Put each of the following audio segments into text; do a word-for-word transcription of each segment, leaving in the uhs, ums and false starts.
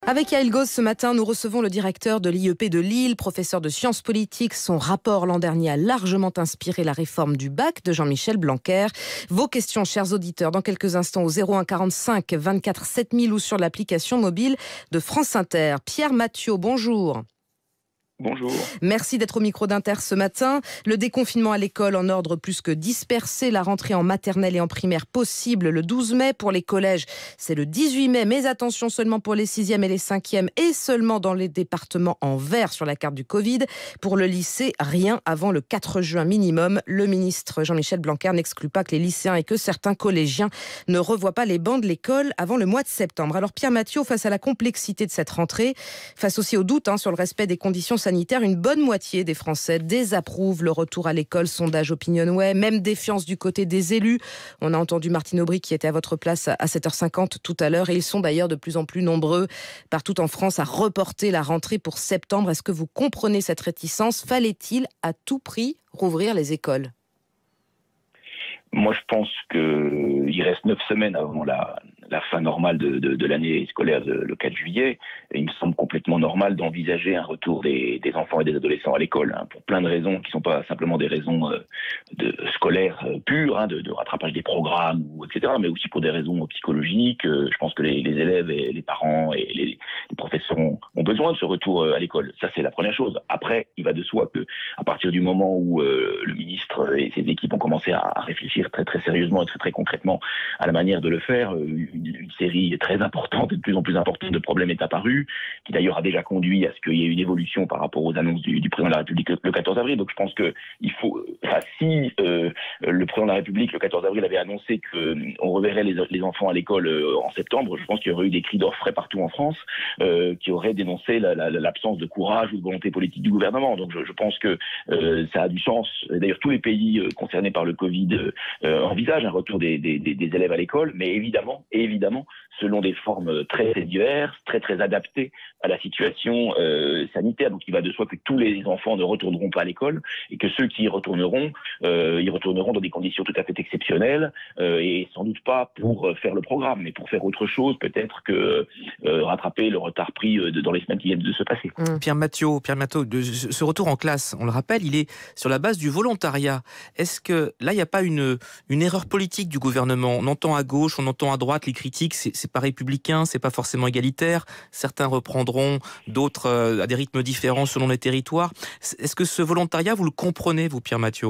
Avec Yael Gauze, ce matin, nous recevons le directeur de l'I E P de Lille, professeur de sciences politiques. Son rapport l'an dernier a largement inspiré la réforme du bac de Jean-Michel Blanquer. Vos questions, chers auditeurs, dans quelques instants au zéro un quarante-cinq vingt-quatre sept mille ou sur l'application mobile de France Inter. Pierre Mathieu, bonjour. Bonjour. Merci d'être au micro d'Inter ce matin. Le déconfinement à l'école en ordre plus que dispersé. La rentrée en maternelle et en primaire possible le douze mai. Pour les collèges, c'est le dix-huit mai. Mais attention, seulement pour les sixièmes et les cinquièmes et seulement dans les départements en vert sur la carte du Covid. Pour le lycée, rien avant le quatre juin minimum. Le ministre Jean-Michel Blanquer n'exclut pas que les lycéens et que certains collégiens ne revoient pas les bancs de l'école avant le mois de septembre. Alors Pierre Mathieu, face à la complexité de cette rentrée, face aussi au doute hein, sur le respect des conditions sanitaires, une bonne moitié des Français désapprouvent le retour à l'école. Sondage Opinionway, même défiance du côté des élus. On a entendu Martine Aubry qui était à votre place à sept heures cinquante tout à l'heure. Et ils sont d'ailleurs de plus en plus nombreux partout en France à reporter la rentrée pour septembre. Est-ce que vous comprenez cette réticence? Fallait-il à tout prix rouvrir les écoles? Moi, je pense qu'il reste neuf semaines avant la, la fin normale de, de, de l'année scolaire, de, le quatre juillet. Et il me semble complètement normal d'envisager un retour des, des enfants et des adolescents à l'école, hein, pour plein de raisons qui ne sont pas simplement des raisons euh, de, scolaires euh, pures, hein, de, de rattrapage des programmes, ou, et cetera, mais aussi pour des raisons psychologiques. Euh, je pense que les, les élèves et les parents et les, les professeurs ont, ont besoin de ce retour euh, à l'école. Ça, c'est la première chose. Après, il va de soi que à partir du moment où euh, le ministre et ses équipes ont commencé à, à réfléchir très très sérieusement et très très concrètement à la manière de le faire, une, une série très importante et de plus en plus importante de problèmes est apparue, qui d'ailleurs a déjà conduit à ce qu'il y ait une évolution par rapport aux annonces du, du président de la République le quatorze avril. Donc je pense que il faut, enfin, si euh, le président de la République le quatorze avril avait annoncé qu'on reverrait les, les enfants à l'école euh, en septembre, je pense qu'il y aurait eu des cris d'orfraie partout en France euh, qui auraient dénoncé la, la, l'absence de courage ou de volonté politique du gouvernement. Donc je, je pense que euh, ça a du sens. D'ailleurs tous les pays euh, concernés par le Covid euh, envisagent un retour des, des, des élèves à l'école, mais évidemment, évidemment, selon des formes très, très diverses, très très adaptées à la situation euh, sanitaire. Donc il va de soi que tous les enfants ne retourneront pas à l'école et que ceux qui y retourneront, euh, y retourneront dans des conditions tout à fait exceptionnelles euh, et sans doute pas pour faire le programme, mais pour faire autre chose, peut-être que euh, rattraper le retard pris euh, de, dans les semaines qui viennent de se passer. Mmh. Pierre Mathieu, Pierre Mathieu, de ce retour en classe, on le rappelle, il est sur la base du volontariat. Est-ce que là, il n'y a pas une, une erreur politique du gouvernement? On entend à gauche, on entend à droite les critiques, c'est, c'est pas républicain, c'est pas forcément égalitaire. Certains reprendront, d'autres euh, à des rythmes différents selon les territoires. Est-ce que ce volontariat, vous le comprenez, vous, Pierre Mathieu?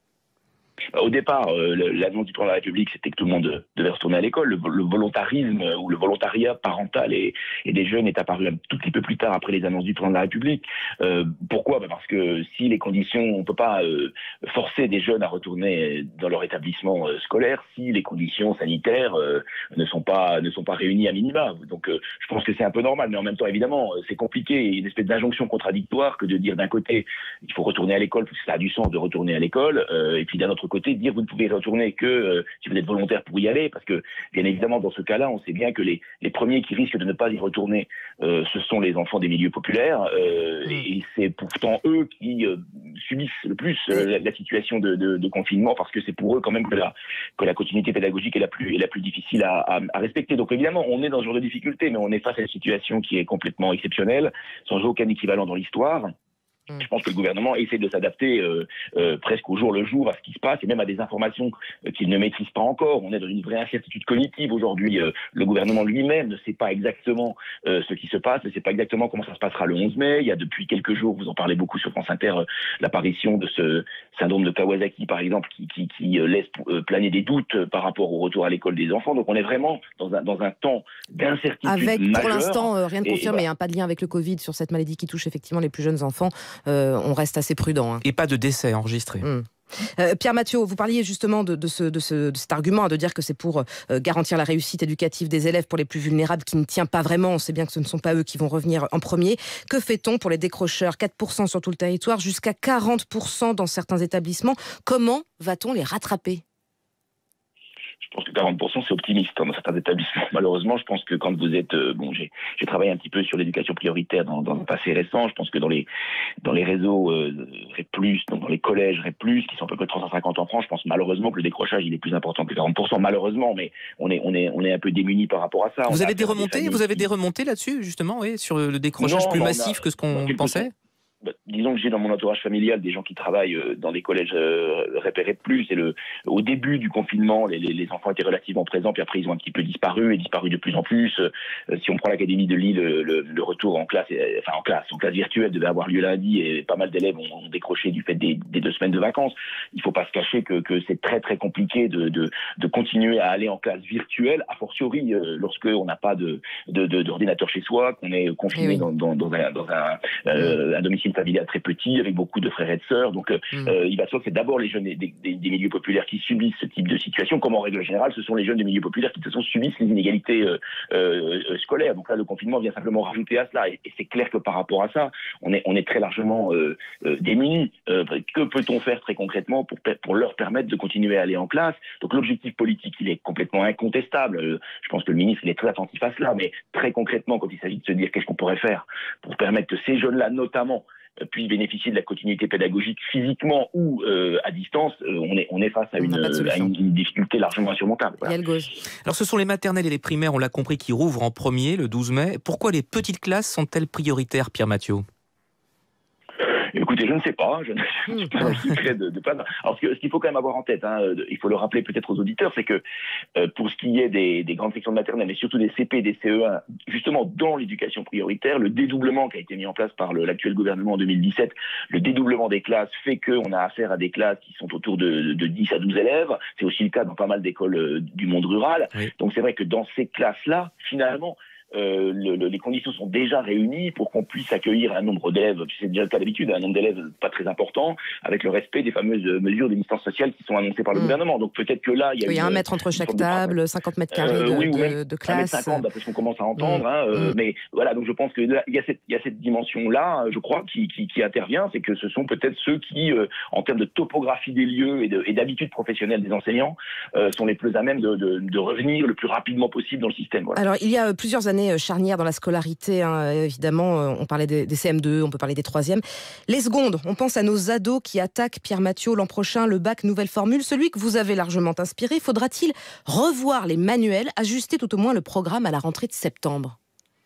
Au départ, euh, l'annonce du président de la République, c'était que tout le monde devait retourner à l'école. Le, le volontarisme ou le volontariat parental et, et des jeunes est apparu un tout petit peu plus tard après les annonces du président de la République. Euh, pourquoi? Bah parce que si les conditions, on ne peut pas euh, forcer des jeunes à retourner dans leur établissement euh, scolaire si les conditions sanitaires euh, ne sont pas ne sont pas réunies à minima. Donc, euh, je pense que c'est un peu normal, mais en même temps, évidemment, c'est compliqué. Il y a une espèce d'injonction contradictoire que de dire d'un côté, il faut retourner à l'école parce que ça a du sens de retourner à l'école, euh, et puis d'un autre côté, dire vous ne pouvez retourner que euh, si vous êtes volontaire pour y aller, parce que bien évidemment dans ce cas-là, on sait bien que les, les premiers qui risquent de ne pas y retourner, euh, ce sont les enfants des milieux populaires, euh, mmh. et c'est pourtant eux qui euh, subissent le plus euh, la, la situation de, de, de confinement, parce que c'est pour eux quand même que la, que la continuité pédagogique est la plus, est la plus difficile à, à, à respecter. Donc évidemment, on est dans ce genre de difficulté, mais on est face à une situation qui est complètement exceptionnelle, sans aucun équivalent dans l'histoire. Je pense que le gouvernement essaie de s'adapter euh, euh, presque au jour le jour à ce qui se passe et même à des informations euh, qu'il ne maîtrise pas encore. On est dans une vraie incertitude cognitive aujourd'hui. Euh, le gouvernement lui-même ne sait pas exactement euh, ce qui se passe, ne sait pas exactement comment ça se passera le onze mai. Il y a depuis quelques jours, vous en parlez beaucoup sur France Inter, euh, l'apparition de ce syndrome de Kawasaki, par exemple, qui, qui, qui euh, laisse euh, planer des doutes euh, par rapport au retour à l'école des enfants. Donc on est vraiment dans un, dans un temps d'incertitude avec, majeure. Pour l'instant, euh, rien de confirmé, et, hein, pas de lien avec le Covid sur cette maladie qui touche effectivement les plus jeunes enfants. Euh, on reste assez prudent. Hein. Et pas de décès enregistré. Mmh. Euh, Pierre Mathieu, vous parliez justement de, de, ce, de, ce, de cet argument, hein, de dire que c'est pour euh, garantir la réussite éducative des élèves pour les plus vulnérables, qui ne tient pas vraiment. On sait bien que ce ne sont pas eux qui vont revenir en premier. Que fait-on pour les décrocheurs? quatre pour cent sur tout le territoire, jusqu'à quarante pour cent dans certains établissements. Comment va-t-on les rattraper? Je pense que quarante pour cent c'est optimiste dans certains établissements. Malheureusement, je pense que quand vous êtes... Euh, bon, j'ai, j'ai travaillé un petit peu sur l'éducation prioritaire dans, dans le passé récent. Je pense que dans les, dans les réseaux euh, REP+, donc dans les collèges REP+, qui sont à peu près trois cent cinquante en France, je pense malheureusement que le décrochage il est plus important que quarante pour cent. Malheureusement, mais on est, on est, on est un peu démunis par rapport à ça. Vous on avez des remontées, des vous avez qui... des remontées là-dessus, justement, oui, sur le décrochage non, plus massif a, que ce qu'on pensait? Bah, disons que j'ai dans mon entourage familial des gens qui travaillent euh, dans des collèges euh, repérés plus. Et le, au début du confinement, les, les, les enfants étaient relativement présents, puis après ils ont un petit peu disparu et disparu de plus en plus. Euh, si on prend l'académie de Lille, le, le, le retour en classe, euh, enfin en classe, en classe virtuelle devait avoir lieu lundi et pas mal d'élèves ont, ont décroché du fait des, des deux semaines de vacances. Il ne faut pas se cacher que, que c'est très très compliqué de, de, de continuer à aller en classe virtuelle, a fortiori euh, lorsque on n'a pas de, de, de, d'ordinateur chez soi, qu'on est confiné oui. dans, dans, dans un, dans un, euh, un domicile familial très petit, avec beaucoup de frères et de sœurs. Donc, euh, mmh. euh, il va se voir que c'est d'abord les jeunes des, des, des milieux populaires qui subissent ce type de situation, comme en règle générale, ce sont les jeunes des milieux populaires qui, de toute façon, subissent les inégalités euh, euh, scolaires. Donc là, le confinement vient simplement rajouter à cela. Et, et c'est clair que par rapport à ça, on est, on est très largement euh, euh, démunis. Euh, que peut-on faire très concrètement pour, pour leur permettre de continuer à aller en classe? Donc l'objectif politique, il est complètement incontestable. Euh, je pense que le ministre, il est très attentif à cela. Mais très concrètement, quand il s'agit de se dire qu'est-ce qu'on pourrait faire pour permettre que ces jeunes-là, notamment, puissent bénéficier de la continuité pédagogique physiquement ou euh, à distance, euh, on, est, on est face à, une, à une, une difficulté largement insurmontable. Voilà. Alors ce sont les maternelles et les primaires, on l'a compris, qui rouvrent en premier le douze mai. Pourquoi les petites classes sont-elles prioritaires, Pierre Mathiot ? Écoutez, je ne sais pas, je ne suis pas dans le secret de, de pas. Alors, ce, que, ce qu'il faut quand même avoir en tête, hein, il faut le rappeler peut-être aux auditeurs, c'est que euh, pour ce qui est des, des grandes sections de maternelle, mais surtout des C P, des C E un, justement dans l'éducation prioritaire, le dédoublement qui a été mis en place par le, l'actuel gouvernement en deux mille dix-sept, le dédoublement des classes fait qu'on a affaire à des classes qui sont autour de, de dix à douze élèves. C'est aussi le cas dans pas mal d'écoles euh, du monde rural. Oui. Donc c'est vrai que dans ces classes-là, finalement, Euh, le, le, les conditions sont déjà réunies pour qu'on puisse accueillir un nombre d'élèves, c'est déjà le cas d'habitude, un nombre d'élèves pas très important, avec le respect des fameuses mesures de distance sociale qui sont annoncées par le mmh. gouvernement. Donc peut-être que là, il y a, oui, une, un mètre entre chaque table, cinquante mètres carrés de, euh, oui, de, de classe. un mètre cinquante, d'après ce qu'on commence à entendre. Mmh. Hein, euh, mmh. Mais voilà, donc je pense qu'il y a cette, il y a cette dimension-là, je crois, qui, qui, qui intervient, c'est que ce sont peut-être ceux qui, euh, en termes de topographie des lieux et, de, et d'habitude professionnelle des enseignants, euh, sont les plus à même de, de, de revenir le plus rapidement possible dans le système. Voilà. Alors, il y a plusieurs années charnières dans la scolarité, hein, évidemment, on parlait des, des C M deux, on peut parler des troisièmes. Les secondes, on pense à nos ados qui attaquent, Pierre Mathiot, l'an prochain, le bac nouvelle formule, celui que vous avez largement inspiré. Faudra-t-il revoir les manuels, ajuster tout au moins le programme à la rentrée de septembre ?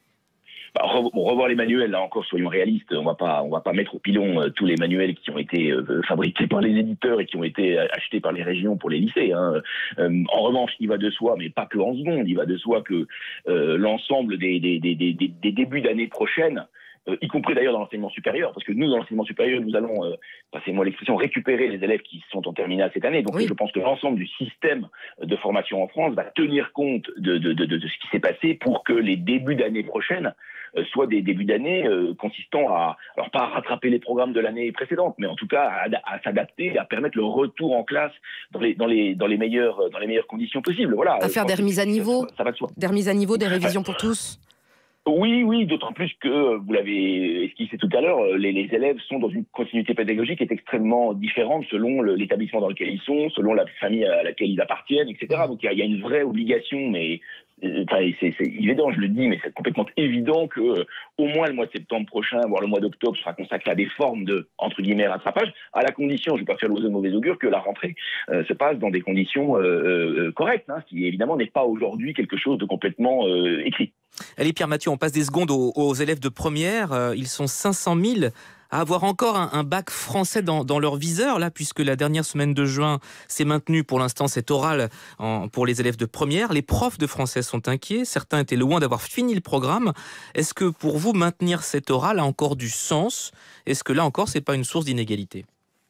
Bah, revoir les manuels, là encore, soyons réalistes, on va pas, on va pas mettre au pilon euh, tous les manuels qui ont été euh, fabriqués par les éditeurs et qui ont été achetés par les régions pour les lycées. Hein. Euh, en revanche, il va de soi, mais pas que en seconde, il va de soi que euh, l'ensemble des, des, des, des, des débuts d'année prochaine, Euh, y compris d'ailleurs dans l'enseignement supérieur, parce que nous, dans l'enseignement supérieur, nous allons, euh, passez-moi l'expression, récupérer les élèves qui sont en terminale cette année. Donc oui. Je pense que l'ensemble du système de formation en France va tenir compte de, de, de, de ce qui s'est passé pour que les débuts d'année prochaine euh, soient des débuts d'année euh, consistant à, alors pas à rattraper les programmes de l'année précédente, mais en tout cas à, à s'adapter, à permettre le retour en classe dans les, dans les, dans les, meilleures, dans les meilleures conditions possibles. Voilà. À faire des remises à niveau, ça, ça va de soi. Des remises à niveau, des révisions pour tous. Oui, oui, d'autant plus que, vous l'avez esquissé tout à l'heure, les, les élèves sont dans une continuité pédagogique qui est extrêmement différente selon le, l'établissement dans lequel ils sont, selon la famille à laquelle ils appartiennent, et cetera. Donc il y a, il y a une vraie obligation, mais enfin, c'est, c'est évident, je le dis, mais c'est complètement évident que euh, au moins le mois de septembre prochain, voire le mois d'octobre, sera consacré à des formes de, entre guillemets, rattrapage, à la condition, je ne vais pas faire l'oiseau de mauvais augure, que la rentrée euh, se passe dans des conditions euh, euh, correctes, hein, ce qui évidemment n'est pas aujourd'hui quelque chose de complètement euh, écrit. Allez Pierre Mathiot, on passe des secondes aux, aux élèves de première. Euh, ils sont cinq cent mille à avoir encore un, un bac français dans, dans leur viseur, là, puisque la dernière semaine de juin s'est maintenue pour l'instant cet oral en, pour les élèves de première. Les profs de français sont inquiets, certains étaient loin d'avoir fini le programme. Est-ce que pour vous, maintenir cet oral a encore du sens ? Est-ce que là encore, c'est pas une source d'inégalité ?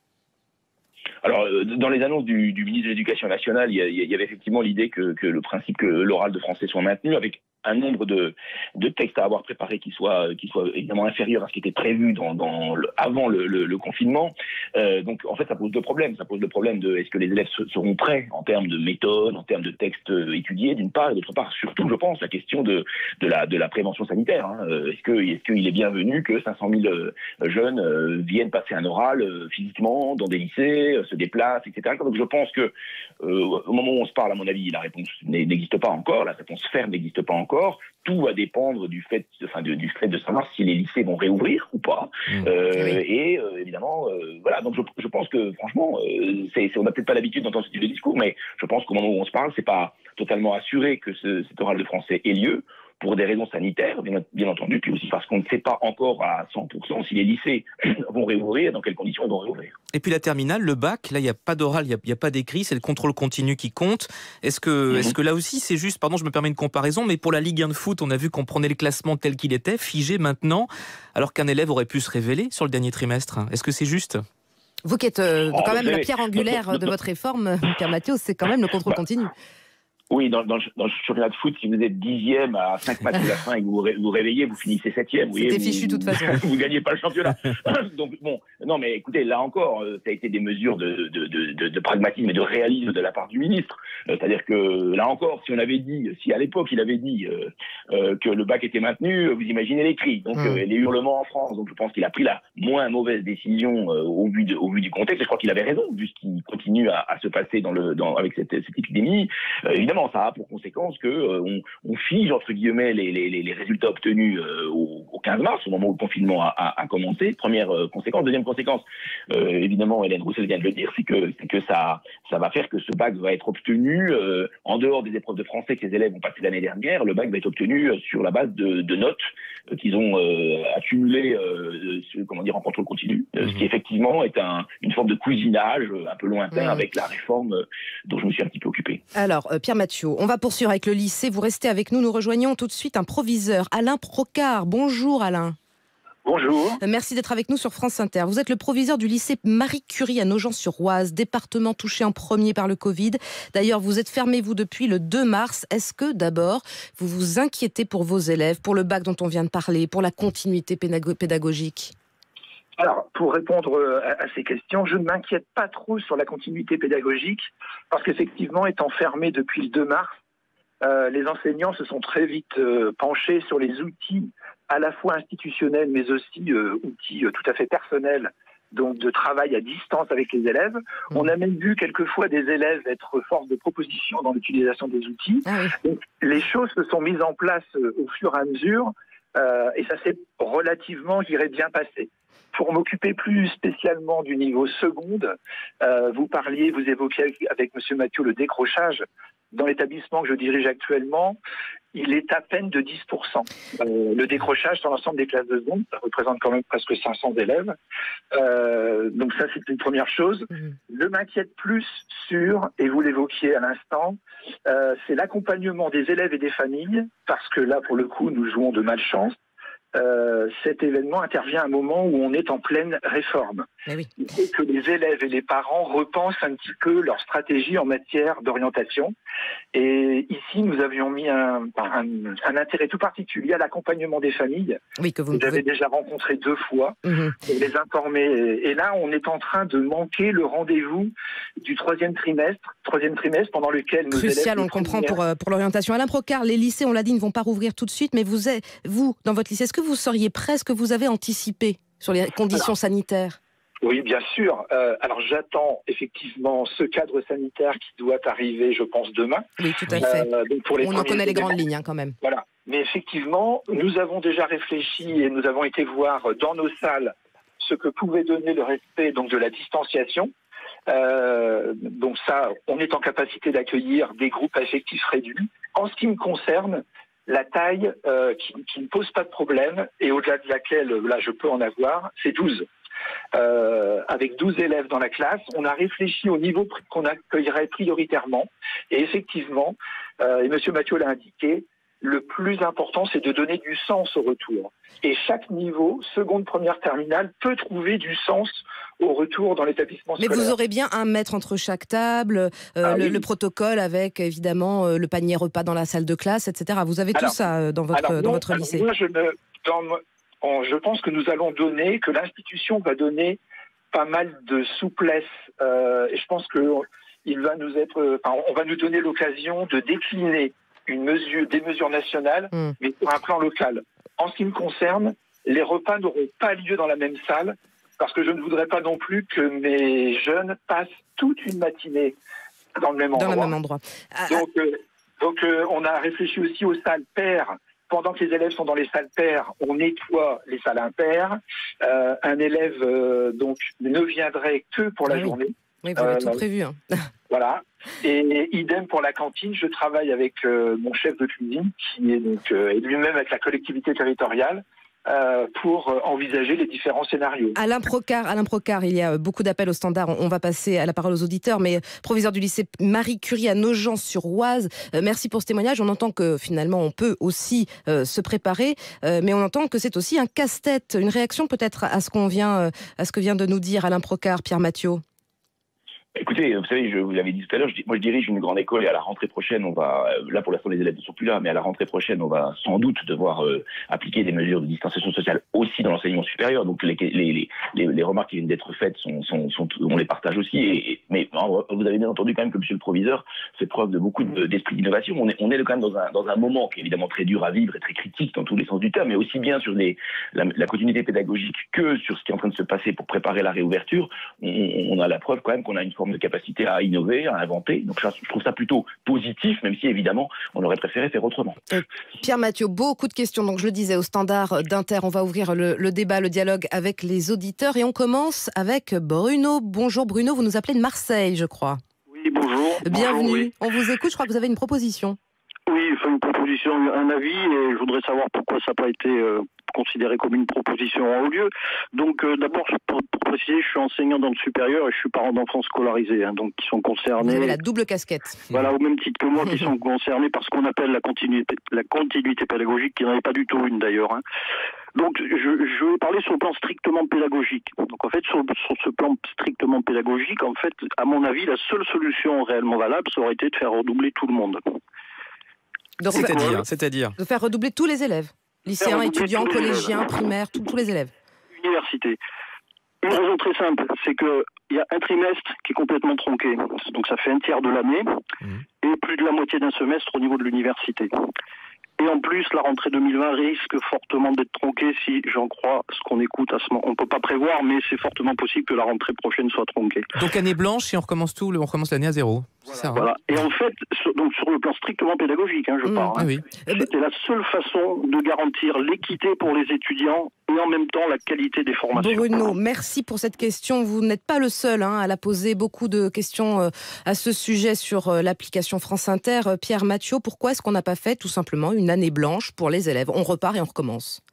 Alors, dans les annonces du, du ministre de l'Éducation nationale, il y, a, il y avait effectivement l'idée que, que le principe que l'oral de français soit maintenu, avec un nombre de, de textes à avoir préparés qui soit, qui soit évidemment inférieur à ce qui était prévu dans, dans le, avant le, le, le confinement. Euh, donc en fait, ça pose deux problèmes. Ça pose le problème de est-ce que les élèves seront prêts en termes de méthode, en termes de textes étudiés, d'une part, et d'autre part, surtout, je pense, la question de, de, la, de la prévention sanitaire. Hein. Est-ce que, est-ce qu'il est bienvenu que cinq cent mille euh, jeunes euh, viennent passer un oral euh, physiquement dans des lycées, euh, se déplacent, et cetera. Donc je pense que euh, au moment où on se parle, à mon avis, la réponse n'existe pas encore, la réponse ferme n'existe pas encore. Tout va dépendre du fait, enfin, de, du fait de savoir si les lycées vont réouvrir ou pas. Mmh. Euh, oui. Et euh, évidemment, euh, voilà. Donc je, je pense que franchement, euh, c'est, c'est, on n'a peut-être pas l'habitude d'entendre ce type de discours, mais je pense qu'au moment où on se parle, c'est pas totalement assuré que ce, cet oral de français ait lieu. Pour des raisons sanitaires, bien, bien entendu, puis aussi parce qu'on ne sait pas encore à cent pour cent si les lycées vont réouvrir, dans quelles conditions ils vont réouvrir. Et puis la terminale, le bac, là, il n'y a pas d'oral, il n'y a, a pas d'écrit, c'est le contrôle continu qui compte. Est-ce que, mm-hmm. est-ce que là aussi, c'est juste, pardon, je me permets une comparaison, mais pour la Ligue un de foot, on a vu qu'on prenait le classement tel qu'il était, figé maintenant, alors qu'un élève aurait pu se révéler sur le dernier trimestre. Est-ce que c'est juste ? Vous qui êtes euh, oh, quand même la pierre angulaire de votre réforme, Pierre Mathiot, c'est quand même le contrôle continu. Oui, dans, dans, dans le championnat de foot, si vous êtes dixième à cinq matchs de la fin et que vous vous réveillez, vous finissez septième. C'était fichu de toute façon. Vous gagnez pas le championnat. Donc bon, non mais écoutez, là encore, ça a été des mesures de, de, de, de, de pragmatisme et de réalisme de la part du ministre. C'est-à-dire que là encore, si on avait dit, si à l'époque il avait dit euh, euh, que le bac était maintenu, vous imaginez les cris, donc mmh. euh, les hurlements en France. Donc je pense qu'il a pris la moins mauvaise décision euh, au vu de, au vu du contexte. Et je crois qu'il avait raison, vu ce qui continue à, à se passer dans le, dans, avec cette, cette épidémie. Euh, évidemment. Ça a pour conséquence que euh, on, on fige entre guillemets les, les, les résultats obtenus euh, au, au quinze mars, au moment où le confinement a, a, a commencé. Première euh, conséquence. Deuxième conséquence, euh, évidemment, Hélène Roussel vient de le dire, c'est que c'est que ça ça va faire que ce bac va être obtenu euh, en dehors des épreuves de français que les élèves ont passées l'année dernière. Le bac va être obtenu sur la base de, de notes euh, qu'ils ont euh, accumulées, euh, sur, comment dire, en contrôle continu, euh, mmh. ce qui effectivement est un, une forme de cousinage un peu lointain mmh. avec la réforme euh, dont je me suis un petit peu occupé. Alors, euh, Pierre Mathiot, on va poursuivre avec le lycée. Vous restez avec nous. Nous rejoignons tout de suite un proviseur, Alain Procard. Bonjour Alain. Bonjour. Merci d'être avec nous sur France Inter. Vous êtes le proviseur du lycée Marie Curie à Nogent-sur-Oise, département touché en premier par le Covid. D'ailleurs, vous êtes fermé, vous, depuis le deux mars. Est-ce que, d'abord, vous vous inquiétez pour vos élèves, pour le bac dont on vient de parler, pour la continuité pédagogique ? Alors, pour répondre à ces questions, je ne m'inquiète pas trop sur la continuité pédagogique, parce qu'effectivement, étant fermé depuis le deux mars, euh, les enseignants se sont très vite euh, penchés sur les outils à la fois institutionnels, mais aussi euh, outils euh, tout à fait personnels, donc de travail à distance avec les élèves. Mmh. On a même vu quelquefois des élèves être force de proposition dans l'utilisation des outils. Ah oui. Donc, les choses se sont mises en place euh, au fur et à mesure, euh, et ça s'est relativement, je dirais, bien passé. Pour m'occuper plus spécialement du niveau seconde, euh, vous parliez, vous évoquiez avec, avec M. Mathiot le décrochage. Dans l'établissement que je dirige actuellement, il est à peine de dix pour cent. Euh, le décrochage sur l'ensemble des classes de seconde, ça représente quand même presque cinq cents élèves. Euh, donc ça, c'est une première chose. Mmh. Je m'inquiète plus sur, et vous l'évoquiez à l'instant, euh, c'est l'accompagnement des élèves et des familles, parce que là, pour le coup, nous jouons de malchance. Euh, cet événement intervient à un moment où on est en pleine réforme. Oui. Il faut que les élèves et les parents repensent un petit peu leur stratégie en matière d'orientation. Et ici, nous avions mis un, un, un intérêt tout particulier à l'accompagnement des familles. Oui, que vous Vous avez déjà rencontré deux fois, mmh. pour les informer. Et là, on est en train de manquer le rendez-vous du troisième trimestre, troisième trimestre pendant lequel nos élèves... Crucial, on le comprend pour, pour l'orientation. Alain Procard, les lycées, on l'a dit, ne vont pas rouvrir tout de suite, mais vous, êtes, vous dans votre lycée, est-ce que vous seriez prêt, est-ce que vous avez anticipé sur les conditions alors, sanitaires ? Oui, bien sûr. Euh, alors, j'attends effectivement ce cadre sanitaire qui doit arriver, je pense, demain. Oui, tout à fait. Euh, donc pour les On en connaît les grandes lignes, hein, quand même. Voilà. Mais effectivement, nous avons déjà réfléchi et nous avons été voir dans nos salles ce que pouvait donner le respect donc de la distanciation. Euh, donc ça, on est en capacité d'accueillir des groupes à effectifs réduits. En ce qui me concerne, la taille euh, qui, qui ne pose pas de problème et au-delà de laquelle, là, je peux en avoir, c'est douze. Euh, avec douze élèves dans la classe, on a réfléchi au niveau qu'on accueillerait prioritairement. Et effectivement, euh, et M. Mathiot l'a indiqué, le plus important, c'est de donner du sens au retour. Et chaque niveau, seconde, première, terminale, peut trouver du sens au retour dans l'établissement Mais scolaire. vous aurez bien un mètre entre chaque table, euh, Ah le, oui. le protocole avec évidemment euh, le panier repas dans la salle de classe, et cetera. Vous avez Alors, tout ça euh, dans votre, Alors, dans non, votre alors, lycée. moi, je, ne, dans, en- je pense que nous allons donner, que l'institution va donner pas mal de souplesse. Euh, et je pense qu'il va nous être, enfin, on va nous donner l'occasion de décliner une mesure, des mesures nationales, Mm. mais sur un plan local. En ce qui me concerne, les repas n'auront pas lieu dans la même salle, parce que je ne voudrais pas non plus que mes jeunes passent toute une matinée dans le même Dans endroit. le même endroit. Ah, Donc, euh, donc euh, on a réfléchi aussi aux salles paires. Pendant que les élèves sont dans les salles paires, on nettoie les salles impaires. Euh, un élève euh, donc ne viendrait que pour la Ah oui. journée. oui, vous avez euh, tout prévu. Hein. Voilà. Et idem pour la cantine. Je travaille avec euh, mon chef de cuisine, qui est donc euh, et lui-même avec la collectivité territoriale, euh, pour euh, envisager les différents scénarios. Alain Procard, Alain Procard, il y a beaucoup d'appels au standard. On, on va passer à la parole aux auditeurs, mais proviseur du lycée Marie Curie à Nogent-sur-Oise. Euh, merci pour ce témoignage. On entend que finalement on peut aussi euh, se préparer, euh, mais on entend que c'est aussi un casse-tête. Une réaction peut-être à ce qu'on vient, euh, à ce que vient de nous dire Alain Procard, Pierre Mathieu. Écoutez, vous savez, je vous l'avais dit tout à l'heure, je dis- moi je dirige une grande école et à la rentrée prochaine, on va, euh, là pour l'instant les élèves ne sont plus là, mais à la rentrée prochaine, on va sans doute devoir euh, appliquer des mesures de distanciation sociale aussi dans l'enseignement supérieur. Donc les, les, les, les, les remarques qui viennent d'être faites, sont, sont, sont, on les partage aussi. Et, et- mais vous avez bien entendu quand même que Monsieur le Proviseur fait preuve de beaucoup de- d'esprit d'innovation. On est, on est quand même dans un, dans un moment qui est évidemment très dur à vivre et très critique dans tous les sens du terme, mais aussi bien sur les, la, la continuité pédagogique que sur ce qui est en train de se passer pour préparer la réouverture. On, on a la preuve quand même qu'on a une forme de capacité à innover, à inventer. Donc ça, je trouve ça plutôt positif, même si évidemment on aurait préféré faire autrement. Pierre Mathieu, beaucoup de questions. Donc je le disais, au standard d'Inter, on va ouvrir le, le débat, le dialogue avec les auditeurs. Et on commence avec Bruno. Bonjour Bruno, vous nous appelez de Marseille, je crois. Oui, bonjour. Bienvenue. Bonjour, oui. On vous écoute, je crois que vous avez une proposition. Oui, enfin, une proposition, un avis, et je voudrais savoir pourquoi ça n'a pas été euh, considéré comme une proposition en haut lieu. Donc, euh, d'abord, pour, pour préciser, je suis enseignant dans le supérieur et je suis parent d'enfants scolarisés, hein, donc qui sont concernés. Vous avez la double casquette. Voilà, au même titre que moi, qui sont concernés par ce qu'on appelle la continuité, la continuité pédagogique, qui n'en est pas du tout une d'ailleurs. Hein. Donc, je, je vais parler sur le plan strictement pédagogique. Donc, en fait, sur, sur ce plan strictement pédagogique, en fait, à mon avis, la seule solution réellement valable, ça aurait été de faire redoubler tout le monde. De, refaire- C'est-à-dire, c'est-à-dire. de faire redoubler tous les élèves. Lycéens, redoubler étudiants, tous les collégiens, élèves. primaires, tous, tous les élèves. Université. Une raison très simple, c'est qu'il y a un trimestre qui est complètement tronqué. Donc ça fait un tiers de l'année Mhm. et plus de la moitié d'un semestre au niveau de l'université. Et en plus, la rentrée deux mille vingt risque fortement d'être tronquée si j'en crois ce qu'on écoute à ce moment. On ne peut pas prévoir, mais c'est fortement possible que la rentrée prochaine soit tronquée. Donc année blanche et on recommence tout, on recommence l'année à zéro. C'est ça, hein. Voilà. Et en fait, sur, donc sur le plan strictement pédagogique, hein, je Mmh. parle, Ah hein, oui. Eh ben, c'était la seule façon de garantir l'équité pour les étudiants et en même temps la qualité des formations. Bruno, merci pour cette question. Vous n'êtes pas le seul hein, à la poser. Beaucoup de questions euh, à ce sujet sur euh, l'application France Inter. Euh, Pierre Mathieu, pourquoi est-ce qu'on n'a pas fait tout simplement une année blanche pour les élèves? On repart et on recommence.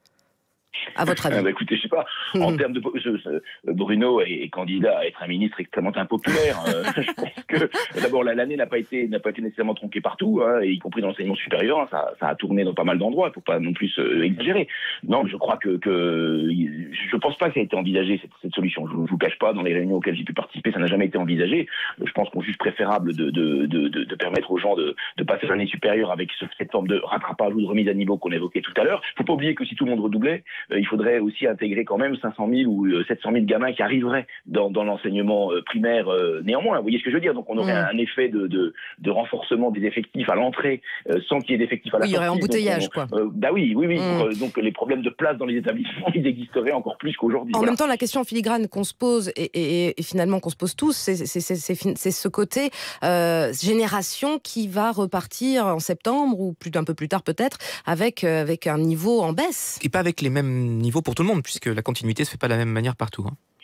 À votre avis? Ah bah écoutez, je sais pas. En termes de ce- ce- Bruno est, est candidat à être un ministre extrêmement impopulaire. Euh, je pense que d'abord la- l'année n'a pas été n'a pas été nécessairement tronquée partout, hein, y compris dans l'enseignement supérieur. Hein, ça, ça a tourné dans pas mal d'endroits. Il faut pas non plus euh, exagérer. Non, mais je crois que, que je pense pas que ça a été envisagé cette, cette solution. Je, je vous cache pas, dans les réunions auxquelles j'ai pu participer, ça n'a jamais été envisagé. Je pense qu'on juge préférable de de, de, de, de permettre aux gens de, de passer l'année supérieure avec ce, cette forme de rattrapage ou de remise à niveau qu'on évoquait tout à l'heure. Faut pas oublier que si tout le monde redoublait, euh, il faudrait aussi intégrer quand même cinq cent mille ou euh, sept cent mille gamins qui arriveraient dans, dans l'enseignement euh, primaire euh, néanmoins. Vous voyez ce que je veux dire? Donc on aurait Mmh. un, un effet de, de, de renforcement des effectifs à l'entrée euh, sans qu'il y ait d'effectifs à la Oui, il y aurait sortie. embouteillage, Donc, on- quoi. euh, bah oui, oui, oui. Mmh. Donc, euh, donc les problèmes de place dans les établissements, ils existeraient encore plus qu'aujourd'hui. En Voilà. même temps, la question en filigrane qu'on se pose et, et- et finalement qu'on se pose tous, c'est, c'est- c'est- c'est fin- c'est ce côté euh, génération qui va repartir en septembre ou plus un peu plus tard peut-être avec euh, avec un niveau en baisse. Et pas avec les mêmes niveaux pour tout le monde, puisque la continuité se fait pas de la même manière partout. hein.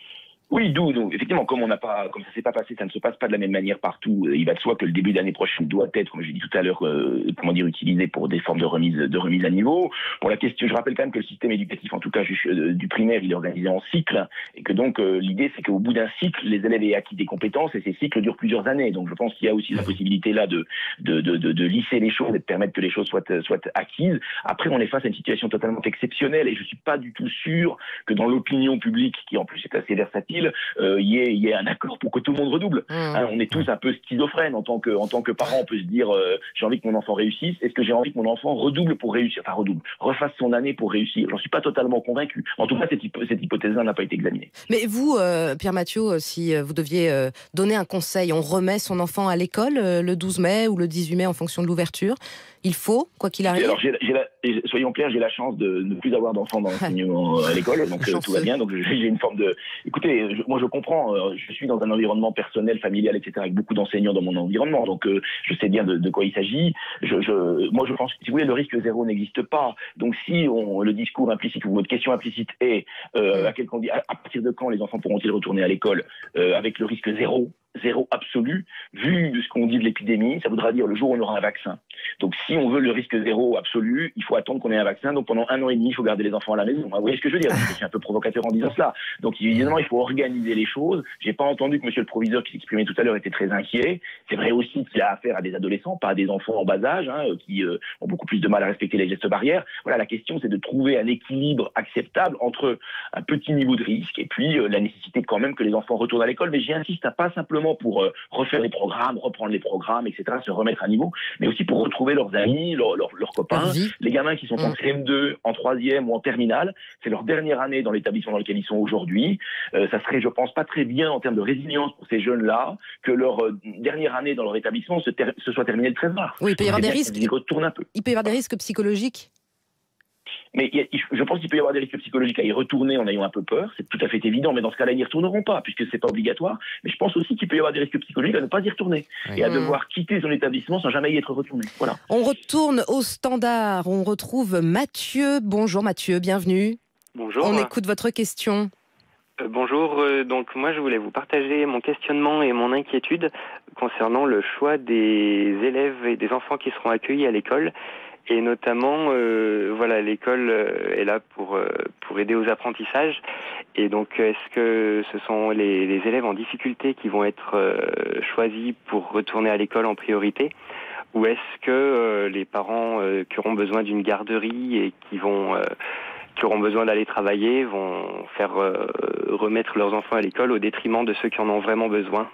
Oui, d'où, donc, effectivement, comme on n'a pas, comme ça s'est pas passé, ça ne se passe pas de la même manière partout. Il va de soi que le début d'année prochaine doit être, comme je l'ai dit tout à l'heure, euh, comment dire, utilisé pour des formes de remise, de remise à niveau. Pour la question, je rappelle quand même que le système éducatif, en tout cas du, euh, du primaire, il est organisé en cycle, et que donc euh, l'idée, c'est qu'au bout d'un cycle, les élèves aient acquis des compétences, et ces cycles durent plusieurs années. Donc, je pense qu'il y a aussi la possibilité là de de de, de, de lisser les choses et de permettre que les choses soient soient acquises. Après, on est face à une situation totalement exceptionnelle, et je suis pas du tout sûr que dans l'opinion publique, qui en plus est assez versatile, euh, il y ait, il y ait un accord pour que tout le monde redouble. Mmh. Hein, on est tous un peu schizophrènes en tant que, en tant que parents. On peut se dire, euh, j'ai envie que mon enfant réussisse. Est-ce que j'ai envie que mon enfant redouble pour réussir? Enfin, redouble, refasse son année pour réussir. J'en suis pas totalement convaincu. En tout cas, cette, hypo cette hypothèse-là n'a pas été examinée. Mais vous, euh, Pierre Mathiot, si vous deviez euh, donner un conseil, on remet son enfant à l'école euh, le douze mai ou le dix-huit mai en fonction de l'ouverture. Il faut, quoi qu'il arrive. Alors, j'ai, j'ai la, soyons clairs, j'ai la chance de ne plus avoir d'enfants dans l'enseignement à l'école, donc euh, tout va bien. Donc j'ai une forme de. Écoutez, je, moi je comprends. Euh, je suis dans un environnement personnel, familial, et cetera, avec beaucoup d'enseignants dans mon environnement, donc euh, je sais bien de, de quoi il s'agit. Je, je, moi, je pense que si vous voulez, le risque zéro n'existe pas. Donc, si on, le discours implicite ou votre question implicite est euh, à, quel, à, à partir de quand les enfants pourront-ils retourner à l'école euh, avec le risque zéro? Zéro absolu, vu ce qu'on dit de l'épidémie, ça voudra dire le jour où on aura un vaccin. Donc si on veut le risque zéro absolu, il faut attendre qu'on ait un vaccin. Donc pendant un an et demi, il faut garder les enfants à la maison. Vous voyez ce que je veux dire? Je suis un peu provocateur en disant cela. Donc évidemment, il faut organiser les choses. J'ai pas entendu que monsieur le proviseur qui s'exprimait tout à l'heure était très inquiet. C'est vrai aussi qu'il a affaire à des adolescents, pas à des enfants en bas âge, hein, qui euh, ont beaucoup plus de mal à respecter les gestes barrières. Voilà, la question c'est de trouver un équilibre acceptable entre un petit niveau de risque et puis euh, la nécessité quand même que les enfants retournent à l'école. Mais j'insiste, à pas simplement pour euh, refaire les programmes, reprendre les programmes, et cetera, se remettre à niveau, mais aussi pour retrouver leurs amis, leurs, leurs, leurs copains, les gamins qui sont en C M deux, en troisième ou en terminale. C'est leur dernière année dans l'établissement dans lequel ils sont aujourd'hui. Euh, ça serait, je pense, pas très bien en termes de résilience pour ces jeunes-là que leur euh, dernière année dans leur établissement se, ter- se soit terminée le treize mars. Oui, il peut y avoir des risques. Ils retournent un peu. Il peut y avoir des risques psychologiques. Mais je pense qu'il peut y avoir des risques psychologiques à y retourner en ayant un peu peur, c'est tout à fait évident, mais dans ce cas-là, ils n'y retourneront pas, puisque c'est pas obligatoire. Mais je pense aussi qu'il peut y avoir des risques psychologiques à ne pas y retourner, oui. et à devoir quitter son établissement sans jamais y être retourné. Voilà. On retourne au standard, on retrouve Mathieu. Bonjour Mathieu, bienvenue. Bonjour. On écoute votre question. Euh, bonjour, euh, donc moi je voulais vous partager mon questionnement et mon inquiétude concernant le choix des élèves et des enfants qui seront accueillis à l'école. Et notamment, euh, voilà, l'école euh, est là pour euh, pour aider aux apprentissages. Et donc, est-ce que ce sont les, les élèves en difficulté qui vont être euh, choisis pour retourner à l'école en priorité, ou est-ce que euh, les parents euh, qui auront besoin d'une garderie et qui vont euh, qui auront besoin d'aller travailler vont faire euh, remettre leurs enfants à l'école au détriment de ceux qui en ont vraiment besoin?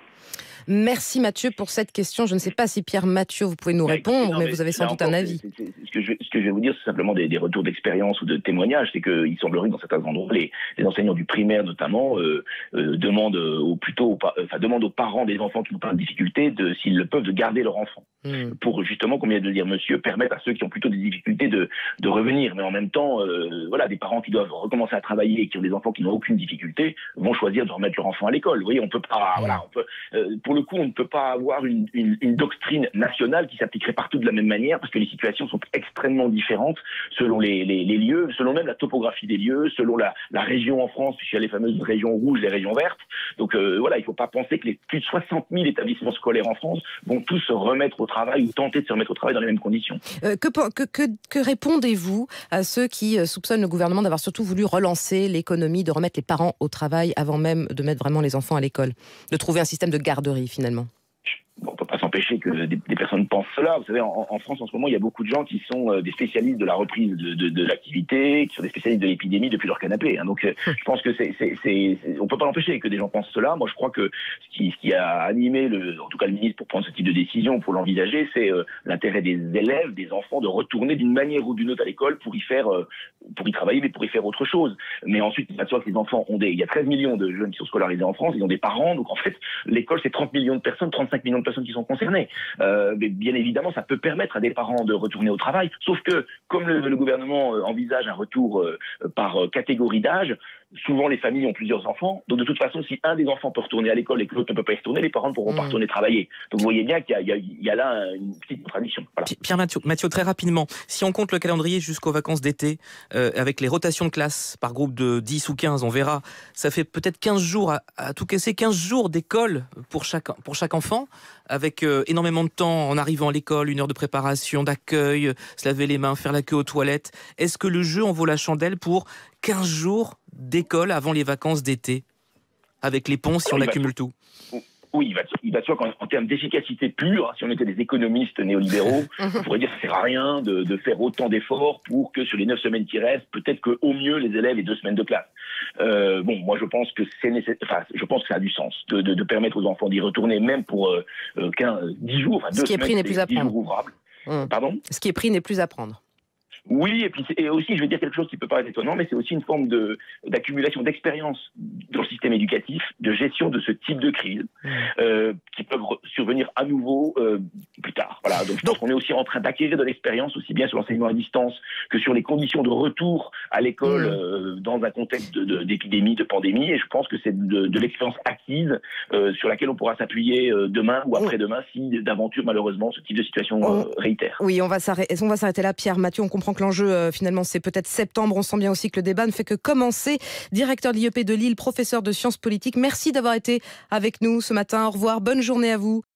Merci Mathieu pour cette question. Je ne sais pas si Pierre Mathieu, vous pouvez nous mais, répondre, non, mais, mais vous avez sans doute un avis. C'est, c'est, c'est, ce, que je, ce que je vais vous dire, c'est simplement des, des retours d'expérience ou de témoignages. C'est qu'il semblerait que dans certains endroits, les, les enseignants du primaire notamment euh, euh, demandent, aux, plutôt, euh, enfin, demandent aux parents des enfants qui n'ont pas de difficultés, de, s'ils le peuvent, de garder leur enfant. Mmh. Pour justement, comme vient de le dire monsieur, permettre à ceux qui ont plutôt des difficultés de, de revenir. Mais en même temps, euh, voilà, des parents qui doivent recommencer à travailler et qui ont des enfants qui n'ont aucune difficulté vont choisir de remettre leur enfant à l'école. Vous voyez, on peut pas, mmh. voilà, on peut, euh, pour le coup, on ne peut pas avoir une, une, une doctrine nationale qui s'appliquerait partout de la même manière, parce que les situations sont extrêmement différentes selon les, les, les lieux, selon même la topographie des lieux, selon la, la région en France, puisqu'il y a les fameuses régions rouges, les régions vertes. Donc euh, voilà, il ne faut pas penser que les plus de soixante mille établissements scolaires en France vont tous se remettre au travail ou tenter de se remettre au travail dans les mêmes conditions. Euh, que, que, que, que répondez-vous à ceux qui soupçonnent le gouvernement d'avoir surtout voulu relancer l'économie, de remettre les parents au travail avant même de mettre vraiment les enfants à l'école, de trouver un système de garderie finalement? On ne peut pas s'empêcher que des, des personnes pensent cela. Vous savez, en, en France, en ce moment, il y a beaucoup de gens qui sont euh, des spécialistes de la reprise de, de, de l'activité, qui sont des spécialistes de l'épidémie depuis leur canapé. Hein. Donc, euh, je pense que c'est, c'est, c'est, c'est, on ne peut pas l'empêcher que des gens pensent cela. Moi, je crois que ce qui, ce qui a animé, le, en tout cas le ministre, pour prendre ce type de décision, pour l'envisager, c'est euh, l'intérêt des élèves, des enfants, de retourner d'une manière ou d'une autre à l'école pour y faire, euh, pour y travailler, mais pour y faire autre chose. Mais ensuite, il va de soi que les enfants ont des... Il y a treize millions de jeunes qui sont scolarisés en France, ils ont des parents. Donc, en fait, l'école, c'est trente millions de personnes, trente-cinq millions de personnes qui sont concernées. Euh, mais bien évidemment, ça peut permettre à des parents de retourner au travail. Sauf que, comme le, le gouvernement envisage un retour euh, par catégorie d'âge, souvent les familles ont plusieurs enfants, donc de toute façon, si un des enfants peut retourner à l'école et que l'autre ne peut pas y retourner, les parents ne pourront mmh. pas retourner travailler. Donc vous voyez bien qu'il y a, il y a, il y a là une petite contradiction. Voilà. Pierre Mathieu, Mathieu, très rapidement, si on compte le calendrier jusqu'aux vacances d'été, euh, avec les rotations de classe par groupe de dix ou quinze, on verra, ça fait peut-être quinze jours, à, à tout casser, quinze jours d'école pour chaque, pour chaque enfant, avec euh, énormément de temps en arrivant à l'école, une heure de préparation, d'accueil, se laver les mains, faire la queue aux toilettes. Est-ce que le jeu en vaut la chandelle pour quinze jours d'école avant les vacances d'été, avec les ponts si on accumule tout? Oui, il va, il va de soi qu'en en termes d'efficacité pure, si on était des économistes néolibéraux, on pourrait dire que ça ne sert à rien de, de faire autant d'efforts pour que sur les neuf semaines qui restent, peut-être qu'au mieux les élèves aient deux semaines de classe. Euh, bon, moi je pense que c'est nécessaire, enfin, je pense que ça a du sens de, de, de permettre aux enfants d'y retourner même pour euh, quinze, dix jours, enfin deux Ce qui est semaines, pris n'est plus à prendre. ouvrables. Mmh. Pardon ? Ce qui est pris n'est plus à prendre. Oui, et puis et aussi, je vais dire quelque chose qui peut paraître étonnant, mais c'est aussi une forme de d'accumulation d'expérience dans le système éducatif, de gestion de ce type de crise, mmh. euh, qui peuvent survenir à nouveau euh, plus tard. Voilà. Donc, je pense qu'on est aussi en train d'acquérir de l'expérience, aussi bien sur l'enseignement à distance que sur les conditions de retour à l'école mmh. euh, dans un contexte de, de, d'épidémie, de pandémie. Et je pense que c'est de, de l'expérience acquise euh, sur laquelle on pourra s'appuyer euh, demain ou après-demain si d'aventure, malheureusement, ce type de situation euh, réitère. Oui, on va s'arrêter, on va s'arrêter là, Pierre Mathieu. On comprend que l'enjeu, euh, finalement, c'est peut-être septembre. On sent bien aussi que le débat ne fait que commencer. Directeur de l'I E P de Lille, professeur de sciences politiques. Merci d'avoir été avec nous ce matin. Au revoir. Bonne journée à vous.